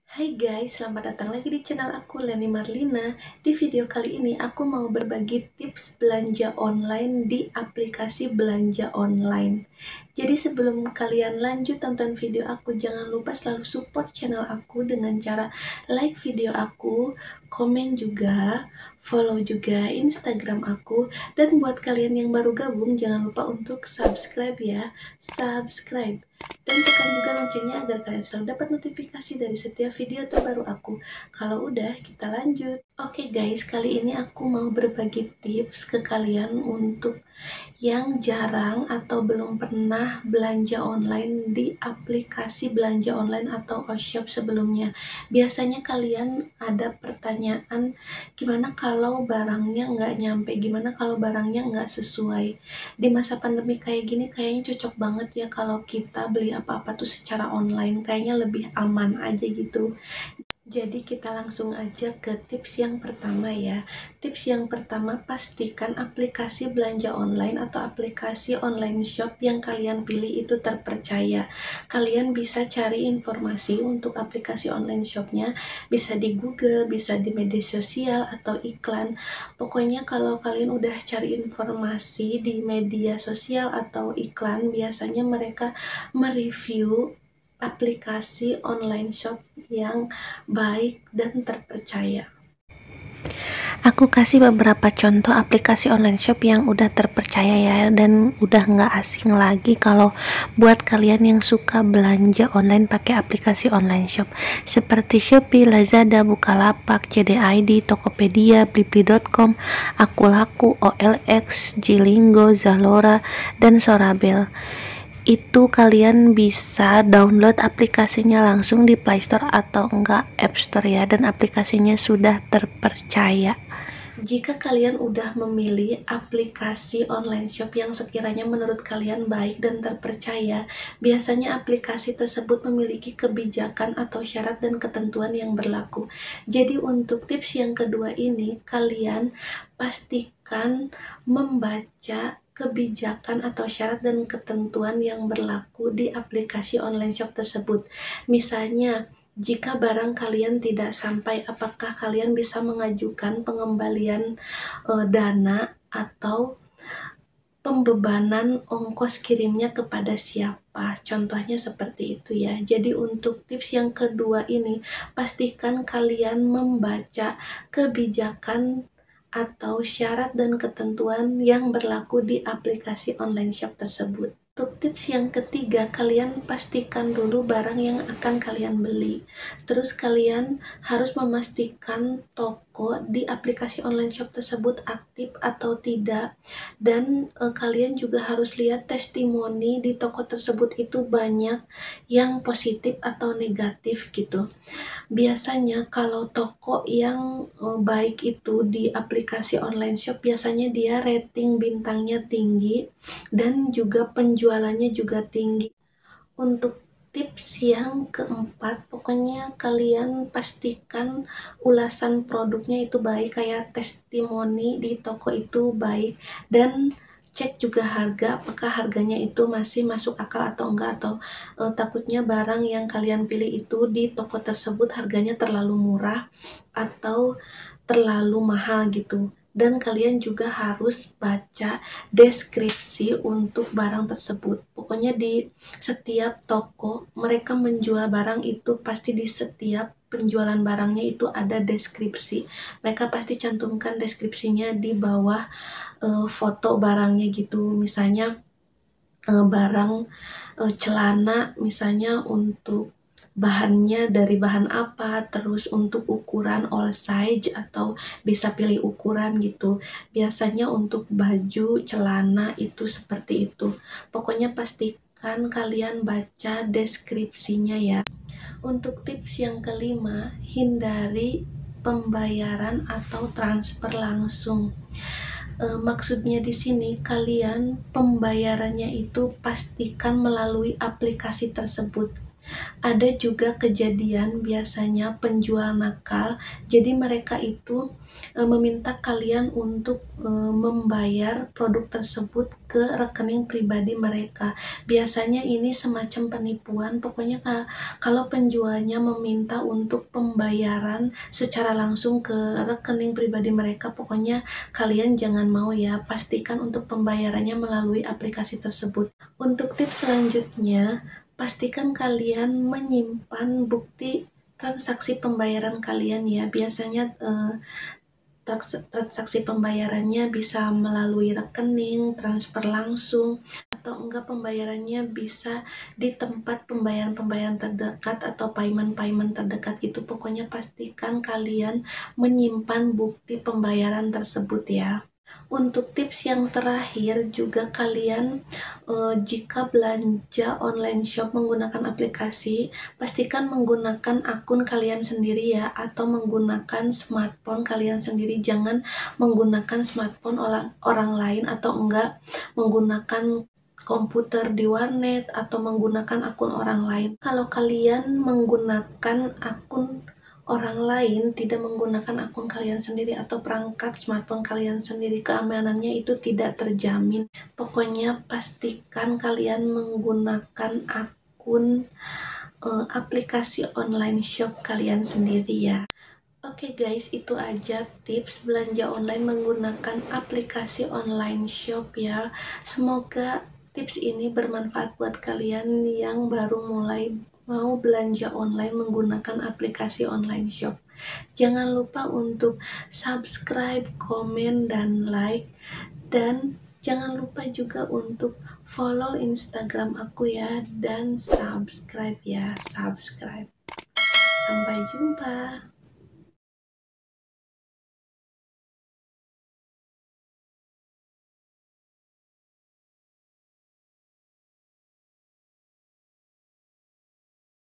Hai guys, selamat datang lagi di channel aku, Leni Marlina. Di video kali ini aku mau berbagi tips belanja online di aplikasi belanja online. Jadi sebelum kalian lanjut tonton video aku, jangan lupa selalu support channel aku dengan cara like video aku, komen juga, follow juga Instagram aku, dan buat kalian yang baru gabung jangan lupa untuk subscribe ya, subscribe. Dan tekan juga loncengnya agar kalian selalu dapat notifikasi dari setiap video terbaru aku. Kalau udah, kita lanjut. Oke guys, kali ini aku mau berbagi tips ke kalian untuk yang jarang atau belum pernah belanja online di aplikasi belanja online atau Oshop sebelumnya. Biasanya kalian ada pertanyaan, gimana kalau barangnya nggak nyampe, gimana kalau barangnya nggak sesuai. Di masa pandemi kayak gini kayaknya cocok banget ya kalau kita beli apa-apa tuh secara online, kayaknya lebih aman aja gitu. Jadi kita langsung aja ke tips yang pertama ya. Tips yang pertama, pastikan aplikasi belanja online atau aplikasi online shop yang kalian pilih itu terpercaya. Kalian bisa cari informasi untuk aplikasi online shopnya, bisa di Google, bisa di media sosial atau iklan. Pokoknya kalau kalian udah cari informasi di media sosial atau iklan, biasanya mereka mereview aplikasi online shop yang baik dan terpercaya. Aku kasih beberapa contoh aplikasi online shop yang udah terpercaya ya, dan udah nggak asing lagi kalau buat kalian yang suka belanja online pakai aplikasi online shop seperti Shopee, Lazada, Bukalapak, CDID, Tokopedia, Blibli.com, Akulaku, OLX, Jilingo, Zalora, dan Sorabel. Itu kalian bisa download aplikasinya langsung di Play Store atau enggak App Store ya, dan aplikasinya sudah terpercaya. Jika kalian udah memilih aplikasi online shop yang sekiranya menurut kalian baik dan terpercaya, biasanya aplikasi tersebut memiliki kebijakan atau syarat dan ketentuan yang berlaku. Jadi untuk tips yang kedua ini, kalian pastikan membaca kebijakan atau syarat dan ketentuan yang berlaku di aplikasi online shop tersebut. Misalnya, jika barang kalian tidak sampai, apakah kalian bisa mengajukan pengembalian dana atau pembebanan ongkos kirimnya kepada siapa? Contohnya seperti itu ya. Jadi untuk tips yang kedua ini, pastikan kalian membaca kebijakan atau syarat dan ketentuan yang berlaku di aplikasi online shop tersebut. Untuk tips yang ketiga, kalian pastikan dulu barang yang akan kalian beli. Terus kalian harus memastikan toko di aplikasi online shop tersebut aktif atau tidak. Dan kalian juga harus lihat testimoni di toko tersebut itu banyak yang positif atau negatif gitu. Biasanya kalau toko yang baik itu di aplikasi online shop, biasanya dia rating bintangnya tinggi dan juga penjualannya juga tinggi. Untuk tips yang keempat, pokoknya kalian pastikan ulasan produknya itu baik, kayak testimoni di toko itu baik, dan cek juga harga, apakah harganya itu masih masuk akal atau enggak, atau takutnya barang yang kalian pilih itu di toko tersebut harganya terlalu murah atau terlalu mahal gitu. Dan kalian juga harus baca deskripsi untuk barang tersebut. Pokoknya di setiap toko mereka menjual barang itu pasti di setiap penjualan barangnya itu ada deskripsi. Mereka pasti cantumkan deskripsinya di bawah foto barangnya gitu. Misalnya barang celana, misalnya untuk bahannya dari bahan apa, terus untuk ukuran all size atau bisa pilih ukuran gitu. Biasanya untuk baju, celana itu seperti itu. Pokoknya pastikan kalian baca deskripsinya ya. Untuk tips yang kelima, hindari pembayaran atau transfer langsung. Maksudnya di sini kalian pembayarannya itu pastikan melalui aplikasi tersebut. Ada juga kejadian biasanya penjual nakal, jadi mereka itu meminta kalian untuk membayar produk tersebut ke rekening pribadi mereka. Biasanya ini semacam penipuan, pokoknya kalau penjualnya meminta untuk pembayaran secara langsung ke rekening pribadi mereka, pokoknya kalian jangan mau ya, pastikan untuk pembayarannya melalui aplikasi tersebut. Untuk tips selanjutnya, pastikan kalian menyimpan bukti transaksi pembayaran kalian ya. Biasanya transaksi pembayarannya bisa melalui rekening, transfer langsung, atau enggak pembayarannya bisa di tempat pembayaran-pembayaran terdekat atau payment-payment terdekat gitu. Pokoknya pastikan kalian menyimpan bukti pembayaran tersebut ya. Untuk tips yang terakhir juga kalian jika belanja online shop menggunakan aplikasi, pastikan menggunakan akun kalian sendiri ya, atau menggunakan smartphone kalian sendiri. Jangan menggunakan smartphone orang lain, atau enggak menggunakan komputer di warnet atau menggunakan akun orang lain. Kalau kalian menggunakan akun orang lain, tidak menggunakan akun kalian sendiri atau perangkat smartphone kalian sendiri, keamanannya itu tidak terjamin. Pokoknya pastikan kalian menggunakan akun aplikasi online shop kalian sendiri ya. Oke guys, itu aja tips belanja online menggunakan aplikasi online shop ya. Semoga tips ini bermanfaat buat kalian yang baru mulai mau belanja online menggunakan aplikasi online shop. Jangan lupa untuk subscribe, komen, dan like. Dan jangan lupa juga untuk follow Instagram aku ya. Dan subscribe ya, subscribe. Sampai jumpa.